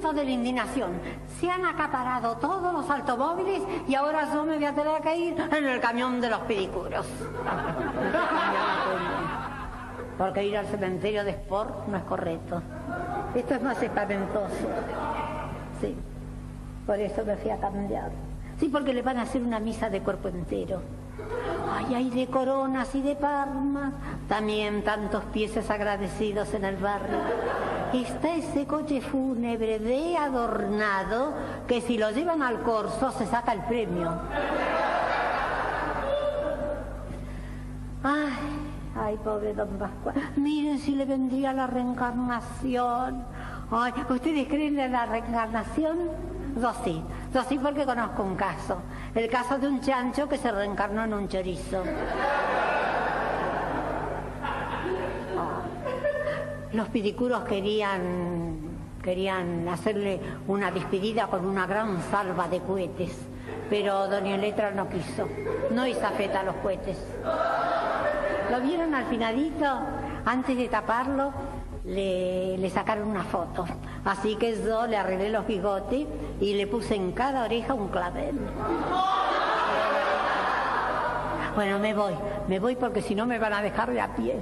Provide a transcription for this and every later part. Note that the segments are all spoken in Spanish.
grito de la indignación. Se han acaparado todos los automóviles y ahora yo me voy a tener que ir en el camión de los pedicuros. Porque ir al cementerio de Sport no es correcto. Esto es más espantoso. Sí, por eso me fui a cambiar. Sí, porque le van a hacer una misa de cuerpo entero. Ay, hay de coronas y de palmas. También tantos pieses agradecidos en el barrio. Está ese coche fúnebre de adornado que si lo llevan al corso se saca el premio. Ay, pobre don Pascual. Miren si le vendría la reencarnación. Ay, ¿ustedes creen en la reencarnación? Yo sí porque conozco un caso. El caso de un chancho que se reencarnó en un chorizo. Los pedicuros querían hacerle una despedida con una gran salva de cohetes, pero doña Letra no quiso. No hizo afeta a los cohetes. ¿Lo vieron al finadito? Antes de taparlo, le sacaron una foto. Así que yo le arreglé los bigotes y le puse en cada oreja un clavel. Bueno, me voy porque si no me van a dejar de a pie.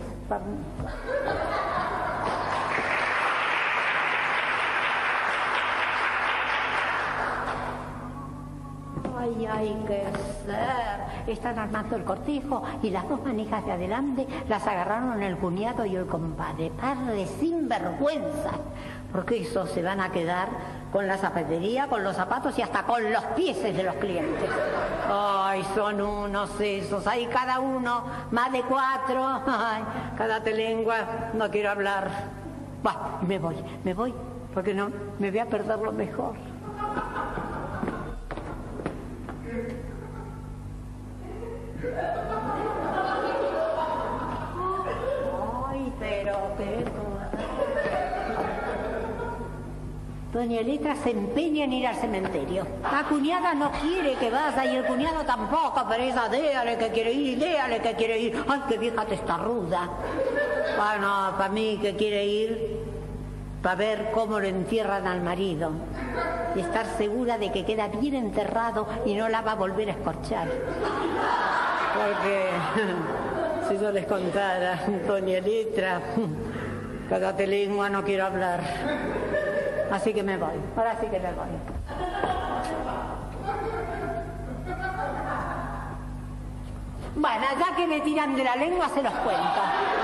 Ay, hay que ser. Están armando el cortejo y las dos manijas de adelante las agarraron el cuñado y el compadre. Par de sinvergüenza. Porque esos se van a quedar con la zapatería, con los zapatos y hasta con los pieses de los clientes. Ay, son unos esos. Hay cada uno, más de 4. Ay, cada lengua. No quiero hablar. Bah, me voy, porque no, me voy a perder lo mejor. Ay, pero qué... Doña Letra se empeña en ir al cementerio. La cuñada no quiere que vaya y el cuñado tampoco, pero ella déjale que quiere ir. Ay, qué vieja testaruda. Bueno, para mí que quiere ir para ver cómo lo entierran al marido y estar segura de que queda bien enterrado y no la va a volver a escorchar. Porque si yo les contara, doña Letra, cada lengua no quiero hablar. Así que me voy, ahora sí que me voy. Bueno, ya que me tiran de la lengua se los cuento.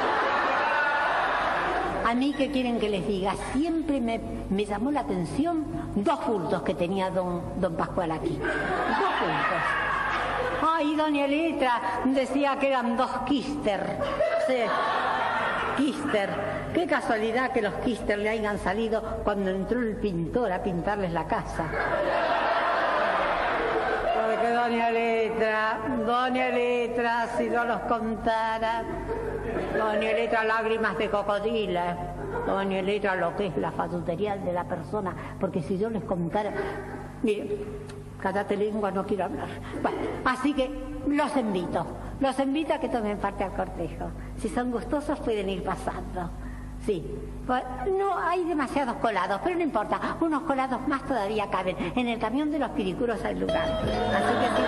A mí, ¿qué quieren que les diga? Siempre me llamó la atención 2 bultos que tenía don Pascual aquí. 2 bultos. Ay, doña Letra decía que eran 2 Kister. Sí, Kister. Qué casualidad que los Kister le hayan salido cuando entró el pintor a pintarles la casa. Porque doña Letra, si yo los contara, doña Letra, lágrimas de cocodrilo, doña Letra, lo que es la fatutería de la persona, porque si yo les contara, mire, cada lengua no quiero hablar. Bueno, así que los invito a que tomen parte al cortejo. Si son gustosos pueden ir pasando. Sí, pues no hay demasiados colados, pero no importa, unos colados más todavía caben. En el camión de los pedicuros hay lugar. Así que